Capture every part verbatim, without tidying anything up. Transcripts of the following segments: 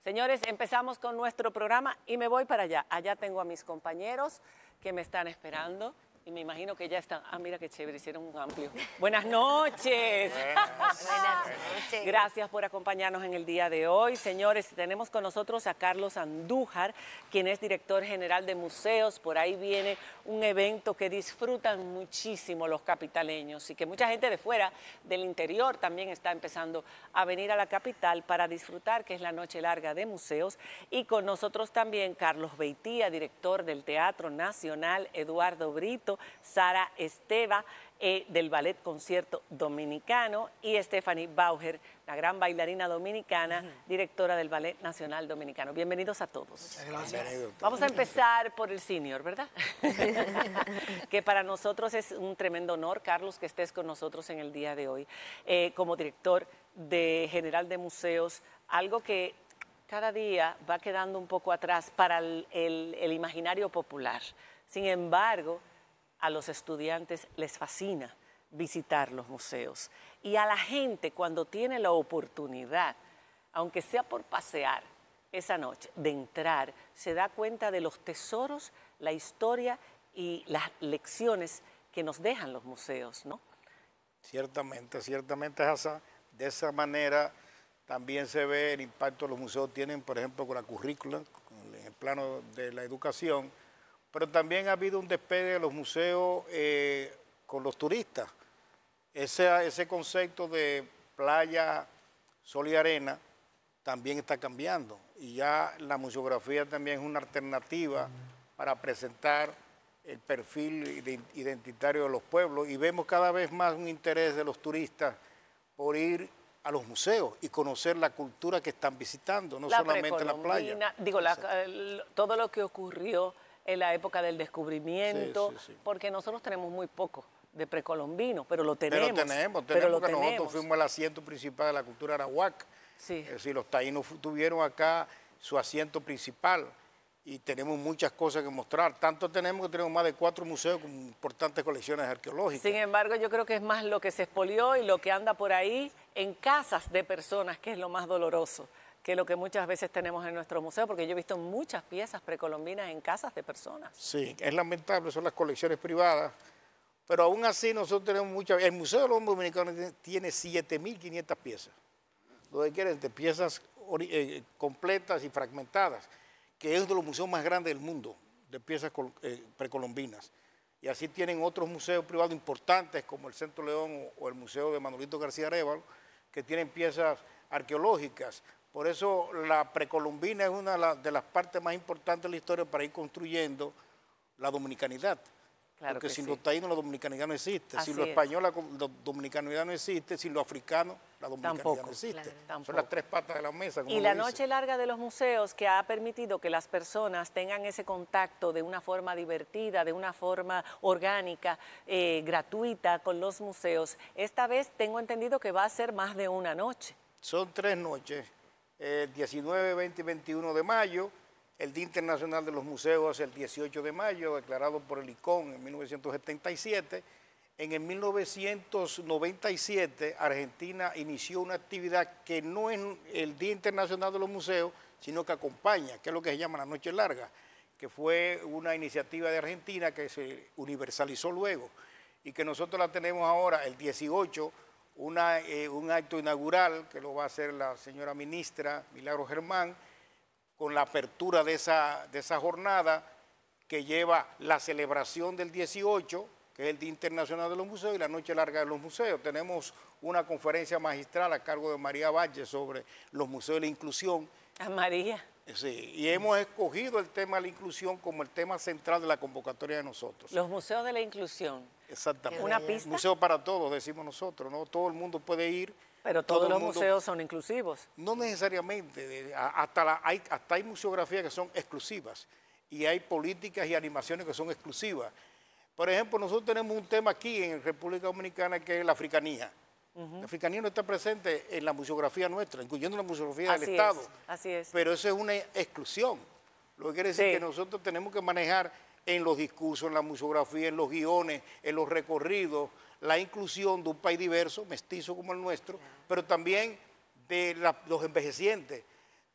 Señores, empezamos con nuestro programa y me voy para allá. Allá tengo a mis compañeros que me están esperando y me imagino que ya están. Ah, mira qué chévere, hicieron un amplio. Buenas noches. Buenas noches. Gracias por acompañarnos en el día de hoy. Señores, tenemos con nosotros a Carlos Andújar, quien es director general de museos. Por ahí viene un evento que disfrutan muchísimo los capitaleños y que mucha gente de fuera, del interior, también está empezando a venir a la capital para disfrutar, que es la Noche Larga de Museos. Y con nosotros también Carlos Beitía, director del Teatro Nacional, Eduardo Brito, Sara Esteva, eh, del Ballet Concierto Dominicano, y Stephanie Bauer, la gran bailarina dominicana, uh-huh. directora del Ballet Nacional Dominicano. Bienvenidos a todos. Gracias. Vamos a empezar por el senior, ¿verdad? Que para nosotros es un tremendo honor, Carlos, que estés con nosotros en el día de hoy, eh, como director de general de museos, algo que cada día va quedando un poco atrás para el, el, el imaginario popular. Sin embargo, a los estudiantes les fascina visitar los museos. Y a la gente, cuando tiene la oportunidad, aunque sea por pasear esa noche, de entrar, se da cuenta de los tesoros, la historia y las lecciones que nos dejan los museos, ¿no? Ciertamente, ciertamente, Hassan. De esa manera también se ve el impacto que los museos tienen, por ejemplo, con la currícula, en el plano de la educación, pero también ha habido un despegue de los museos eh, con los turistas. Ese, ese concepto de playa, sol y arena también está cambiando y ya la museografía también es una alternativa para presentar el perfil identitario de los pueblos, y vemos cada vez más un interés de los turistas por ir a los museos y conocer la cultura que están visitando, no la solamente la playa. Digo, la, el, todo lo que ocurrió en la época del descubrimiento, sí, sí, sí. porque nosotros tenemos muy poco de precolombino, pero lo tenemos. Pero tenemos, tenemos, pero lo porque tenemos. Nosotros fuimos el asiento principal de la cultura arawak. Sí. Es decir, los taínos tuvieron acá su asiento principal y tenemos muchas cosas que mostrar. Tanto tenemos que tenemos más de cuatro museos con importantes colecciones arqueológicas. Sin embargo, yo creo que es más lo que se expolió y lo que anda por ahí en casas de personas, que es lo más doloroso, que lo que muchas veces tenemos en nuestro museo, porque yo he visto muchas piezas precolombinas en casas de personas. Sí, es lamentable, son las colecciones privadas, pero aún así nosotros tenemos muchas. El Museo del Hombre Dominicano tiene siete mil quinientas piezas, lo que quieren, de piezas eh, completas y fragmentadas, que es uno de los museos más grandes del mundo, de piezas eh, precolombinas. Y así tienen otros museos privados importantes, como el Centro León o, o el Museo de Manolito García Arévalo, que tienen piezas arqueológicas. Por eso la precolombina es una de las partes más importantes de la historia para ir construyendo la dominicanidad. Claro. Porque que sin sí. los taínos la dominicanidad no existe, Así sin lo es. español la dominicanidad no existe, sin lo africano la dominicanidad Tampoco. no existe. Claro. Son Tampoco. las tres patas de la mesa. Como Y la dice. Noche Larga de los Museos, que ha permitido que las personas tengan ese contacto de una forma divertida, de una forma orgánica, eh, gratuita con los museos. Esta vez tengo entendido que va a ser más de una noche. Son tres noches, el diecinueve, veinte y veintiuno de mayo. El Día Internacional de los Museos es el dieciocho de mayo, declarado por el I C O N en mil novecientos setenta y siete. En el mil novecientos noventa y siete, Argentina inició una actividad que no es el Día Internacional de los Museos, sino que acompaña, que es lo que se llama la Noche Larga, que fue una iniciativa de Argentina que se universalizó luego y que nosotros la tenemos ahora el dieciocho, una, eh, un acto inaugural que lo va a hacer la señora ministra Milagro Germán, con la apertura de esa, de esa jornada que lleva la celebración del dieciocho, que es el Día Internacional de los Museos, y la Noche Larga de los Museos. Tenemos una conferencia magistral a cargo de María Valle sobre los museos de la inclusión. A María. Sí, y hemos escogido el tema de la inclusión como el tema central de la convocatoria de nosotros. Los museos de la inclusión. Exactamente. ¿Una pista? Museo para todos, decimos nosotros, ¿no? Todo el mundo puede ir. Pero todos todo los mundo, museos son inclusivos. No necesariamente, hasta, la, hay, hasta hay museografías que son exclusivas y hay políticas y animaciones que son exclusivas. Por ejemplo, nosotros tenemos un tema aquí en República Dominicana que es la africanía. Uh-huh. La africanía no está presente en la museografía nuestra, incluyendo la museografía así del es, Estado. Así es. Pero eso es una exclusión. Lo que quiere decir sí. que nosotros tenemos que manejar en los discursos, en la museografía, en los guiones, en los recorridos, la inclusión de un país diverso, mestizo como el nuestro, pero también de la, los envejecientes.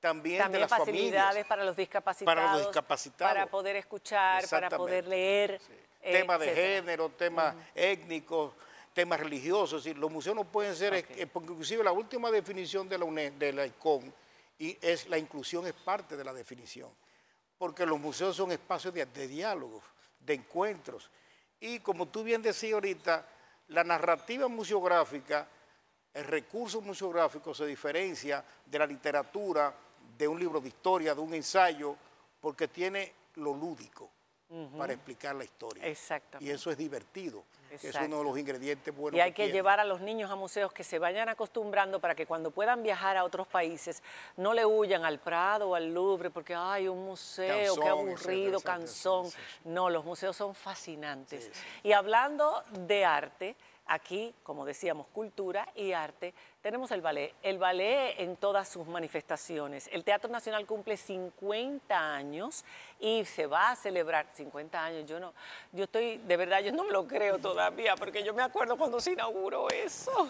también, También de las facilidades familias. para los discapacitados. Para los discapacitados. Para poder escuchar, para poder leer. Sí. Temas de etcétera. género, temas uh -huh. étnicos, temas religiosos. Es decir, los museos no pueden ser, okay. porque inclusive la última definición de la, UNED, de la I C O M y es la inclusión es parte de la definición. Porque los museos son espacios de, de diálogos, de encuentros. Y como tú bien decías ahorita, la narrativa museográfica, el recurso museográfico se diferencia de la literatura, de un libro de historia, de un ensayo, porque tiene lo lúdico uh-huh. para explicar la historia. Exactamente. Y eso es divertido, que es uno de los ingredientes buenos. Y hay que, que tiene. llevar a los niños a museos que se vayan acostumbrando para que cuando puedan viajar a otros países no le huyan al Prado o al Louvre porque hay un museo, Canzón, qué aburrido, etcétera, cansón. etcétera, sí, sí. No, los museos son fascinantes. Sí, sí. Y hablando de arte, aquí, como decíamos, cultura y arte, tenemos el ballet. El ballet en todas sus manifestaciones. El Teatro Nacional cumple cincuenta años y se va a celebrar cincuenta años. Yo no, yo estoy, de verdad, yo no me lo creo todavía, porque yo me acuerdo cuando se inauguró eso.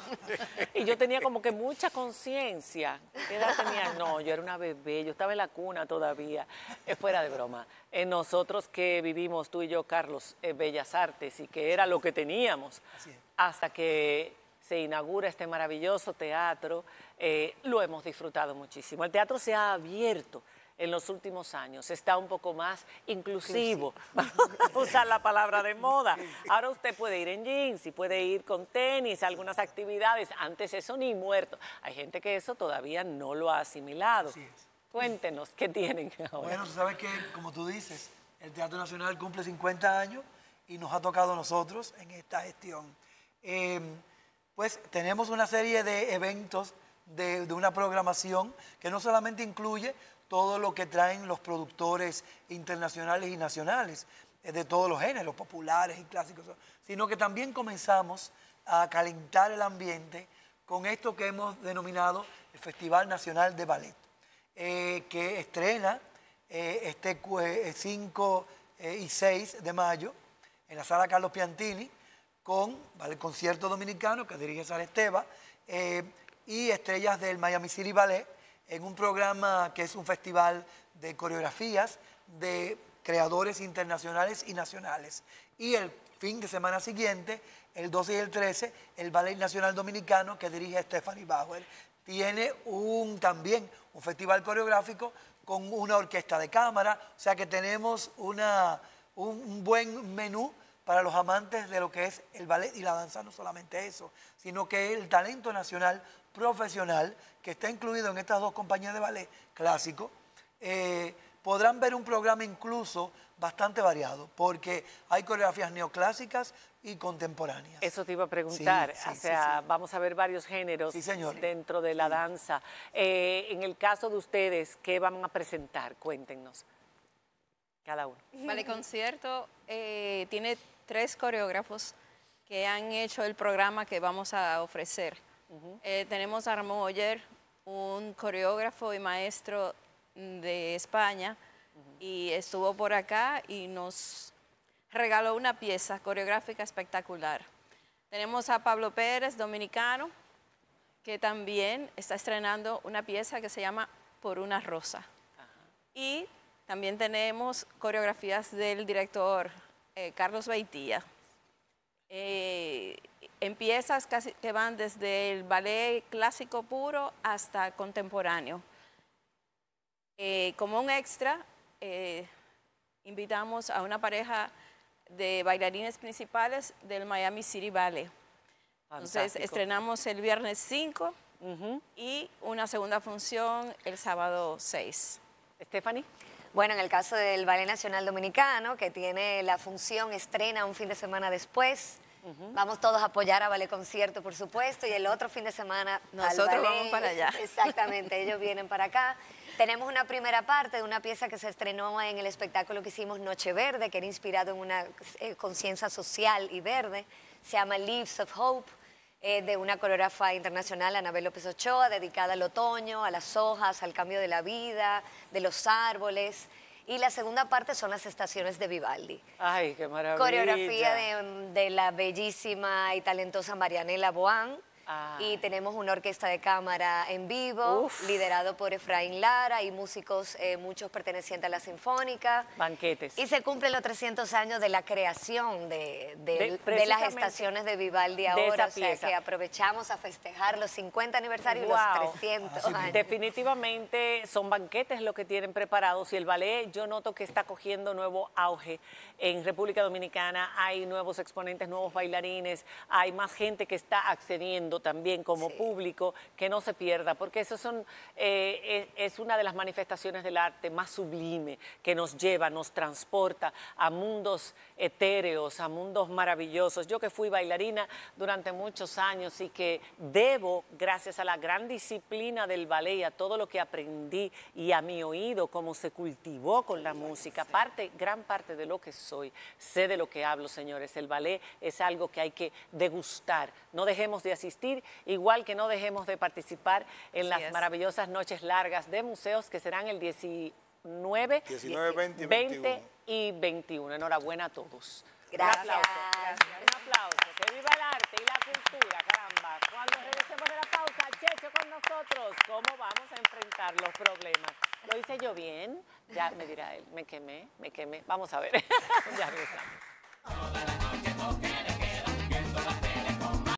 Y yo tenía como que mucha conciencia. ¿Qué edad tenía? No, yo era una bebé, yo estaba en la cuna todavía. Es fuera de broma. Eh, nosotros que vivimos, tú y yo, Carlos, eh, Bellas Artes, y que era lo que teníamos, hasta que se inaugura este maravilloso teatro, eh, lo hemos disfrutado muchísimo. El teatro se ha abierto en los últimos años, está un poco más inclusivo, vamos a usar la palabra de moda. Ahora usted puede ir en jeans y puede ir con tenis, algunas actividades, antes eso ni muerto. Hay gente que eso todavía no lo ha asimilado. Así es. Cuéntenos, ¿qué tienen ahora? Bueno, tú sabes que, como tú dices, el Teatro Nacional cumple cincuenta años y nos ha tocado a nosotros en esta gestión. Eh, pues tenemos una serie de eventos, de, de una programación que no solamente incluye todo lo que traen los productores internacionales y nacionales, eh, de todos los géneros, populares y clásicos, sino que también comenzamos a calentar el ambiente con esto que hemos denominado el Festival Nacional de Ballet, eh, que estrena eh, este cinco eh, y seis de mayo en la Sala Carlos Piantini, con ¿vale? el concierto dominicano que dirige Sara Esteva eh, y estrellas del Miami City Ballet en un programa que es un festival de coreografías de creadores internacionales y nacionales. Y el fin de semana siguiente, el doce y el trece, el Ballet Nacional Dominicano que dirige Stephanie Bauer. Tiene un, también un festival coreográfico con una orquesta de cámara, o sea que tenemos una, un, un buen menú para los amantes de lo que es el ballet y la danza. No solamente eso, sino que el talento nacional profesional que está incluido en estas dos compañías de ballet clásico, eh, podrán ver un programa incluso bastante variado, porque hay coreografías neoclásicas y contemporáneas. Eso te iba a preguntar, sí, sí, o sea, sí, sí. vamos a ver varios géneros sí, señor. dentro de la sí. danza. Eh, en el caso de ustedes, ¿qué van a presentar? Cuéntenos, cada uno. Vale, concierto eh, tiene tres coreógrafos que han hecho el programa que vamos a ofrecer. Uh-huh. eh, tenemos a Ramón Oller, un coreógrafo y maestro de España, uh-huh. y estuvo por acá y nos regaló una pieza coreográfica espectacular. Tenemos a Pablo Pérez, dominicano, que también está estrenando una pieza que se llama Por una rosa. Uh-huh. Y también tenemos coreografías del director eh, Carlos Beitía. Eh, en piezas casi que van desde el ballet clásico puro hasta contemporáneo. Eh, como un extra, eh, invitamos a una pareja de bailarines principales del Miami City Ballet. Fantástico. Entonces estrenamos el viernes cinco uh-huh. y una segunda función el sábado seis. Stephanie. Bueno, en el caso del Ballet Nacional Dominicano, que tiene la función estrena un fin de semana después, uh-huh. vamos todos a apoyar a Ballet Concierto, por supuesto, y el otro fin de semana nosotros al ballet, vamos para allá. Exactamente, ellos vienen para acá. Tenemos una primera parte de una pieza que se estrenó en el espectáculo que hicimos Noche Verde, que era inspirado en una eh, conciencia social y verde. Se llama Leaves of Hope, eh, de una coreógrafa internacional, Anabel López Ochoa, dedicada al otoño, a las hojas, al cambio de la vida, de los árboles. Y la segunda parte son las estaciones de Vivaldi. ¡Ay, qué maravilla! Coreografía de, de la bellísima y talentosa Marianela Boán. Ah. Y tenemos una orquesta de cámara en vivo, Uf. liderado por Efraín Lara y músicos, eh, muchos pertenecientes a la Sinfónica. Banquetes. Y se cumplen los trescientos años de la creación de, de- De- de las precisamente estaciones de Vivaldi de ahora, esa o sea pieza. que aprovechamos a festejar los cincuenta aniversarios y Wow. los trescientos años. Definitivamente son banquetes lo que tienen preparados y el ballet yo noto que está cogiendo nuevo auge en República Dominicana. Hay nuevos exponentes, nuevos bailarines, hay más gente que está accediendo también como Sí. público, que no se pierda, porque eso son, eh, es, es una de las manifestaciones del arte más sublime que nos lleva, nos transporta a mundos etéreos, a mundos maravillosos. Yo que fui bailarina durante muchos años y que debo, gracias a la gran disciplina del ballet y a todo lo que aprendí y a mi oído, cómo se cultivó con la música, parte, gran parte de lo que soy, sé de lo que hablo, señores. El ballet es algo que hay que degustar. No dejemos de asistir, igual que no dejemos de participar en Así las es. maravillosas noches largas de museos que serán el diecinueve, diecinueve, veinte y veinte veintiuno. y veintiuno. Enhorabuena a todos. Gracias. Un aplauso. Un aplauso. Que viva el arte y la cultura, caramba. Cuando regresemos de la pausa, Checho con nosotros. ¿Cómo vamos a enfrentar los problemas? ¿Lo hice yo bien? Ya me dirá él. Me quemé, me quemé. Vamos a ver. Ya regresamos.